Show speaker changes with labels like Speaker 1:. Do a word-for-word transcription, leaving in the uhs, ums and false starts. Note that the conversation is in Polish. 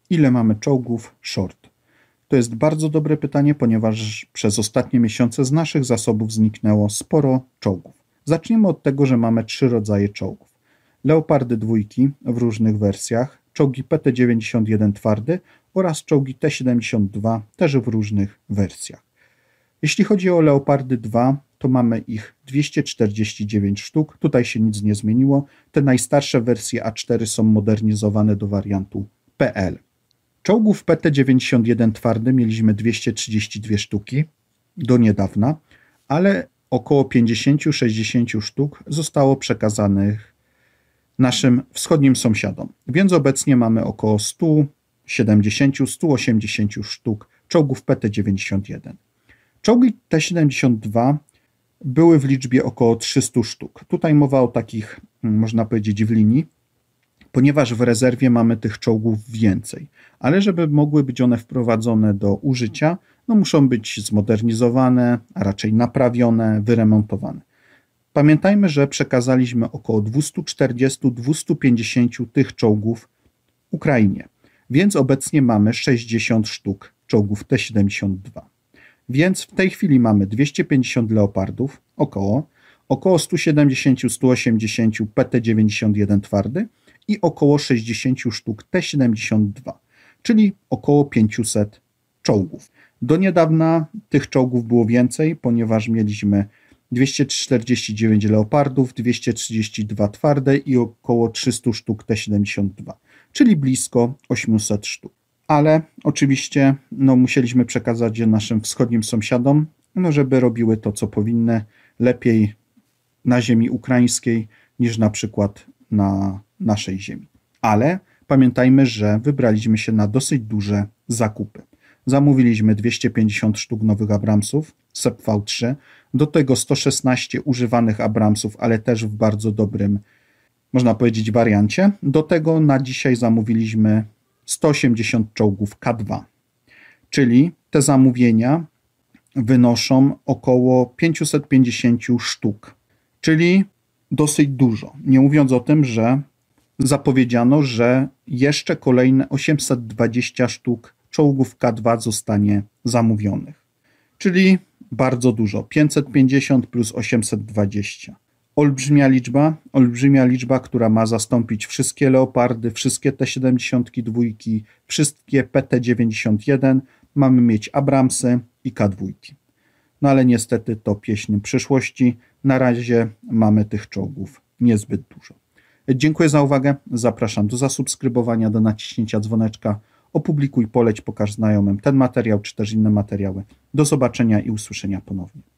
Speaker 1: Ile mamy czołgów short? To jest bardzo dobre pytanie, ponieważ przez ostatnie miesiące z naszych zasobów zniknęło sporo czołgów. Zaczniemy od tego, że mamy trzy rodzaje czołgów. Leopardy dwójki w różnych wersjach, czołgi P T dziewięćdziesiąt jeden twardy oraz czołgi T siedemdziesiąt dwa też w różnych wersjach. Jeśli chodzi o Leopardy dwa, to mamy ich dwieście czterdzieści dziewięć sztuk, tutaj się nic nie zmieniło. Te najstarsze wersje A cztery są modernizowane do wariantu P L. Czołgów P T dziewięćdziesiąt jeden twardy mieliśmy dwieście trzydzieści dwie sztuki do niedawna, ale około pięćdziesiąt do sześćdziesięciu sztuk zostało przekazanych naszym wschodnim sąsiadom, więc obecnie mamy około sto siedemdziesiąt do stu osiemdziesięciu sztuk czołgów P T dziewięćdziesiąt jeden. Czołgi T siedemdziesiąt dwa były w liczbie około trzystu sztuk. Tutaj mowa o takich, można powiedzieć, w linii, ponieważ w rezerwie mamy tych czołgów więcej. Ale żeby mogły być one wprowadzone do użycia, no muszą być zmodernizowane, a raczej naprawione, wyremontowane. Pamiętajmy, że przekazaliśmy około dwieście czterdzieści do dwustu pięćdziesięciu tych czołgów Ukrainie, więc obecnie mamy sześćdziesiąt sztuk czołgów T siedemdziesiąt dwa. Więc w tej chwili mamy dwieście pięćdziesiąt leopardów, około, około sto siedemdziesiąt do stu osiemdziesięciu P T dziewięćdziesiąt jeden twardy i około sześćdziesiąt sztuk T siedemdziesiąt dwa, czyli około pięćset czołgów. Do niedawna tych czołgów było więcej, ponieważ mieliśmy dwieście czterdzieści dziewięć leopardów, dwieście trzydzieści dwa twarde i około trzysta sztuk T siedemdziesiąt dwa, czyli blisko osiemset sztuk. Ale oczywiście no, musieliśmy przekazać je naszym wschodnim sąsiadom, no, żeby robiły to, co powinny, lepiej na ziemi ukraińskiej niż na przykład na naszej ziemi. Ale pamiętajmy, że wybraliśmy się na dosyć duże zakupy. Zamówiliśmy dwieście pięćdziesiąt sztuk nowych Abramsów S E P V trzy, do tego sto szesnaście używanych Abramsów, ale też w bardzo dobrym, można powiedzieć, wariancie. Do tego na dzisiaj zamówiliśmy sto osiemdziesiąt czołgów K dwa, czyli te zamówienia wynoszą około pięćset pięćdziesiąt sztuk, czyli dosyć dużo. Nie mówiąc o tym, że zapowiedziano, że jeszcze kolejne osiemset dwadzieścia sztuk czołgów K dwa zostanie zamówionych, czyli bardzo dużo. pięćset pięćdziesiąt plus osiemset dwadzieścia. Olbrzymia liczba, olbrzymia liczba, która ma zastąpić wszystkie Leopardy, wszystkie T siedemdziesiąt dwa, wszystkie P T dziewięćdziesiąt jeden. Mamy mieć Abramsy i K dwa. No ale niestety to pieśń przyszłości. Na razie mamy tych czołgów niezbyt dużo. Dziękuję za uwagę. Zapraszam do zasubskrybowania, do naciśnięcia dzwoneczka. Opublikuj, poleć, pokaż znajomym ten materiał czy też inne materiały. Do zobaczenia i usłyszenia ponownie.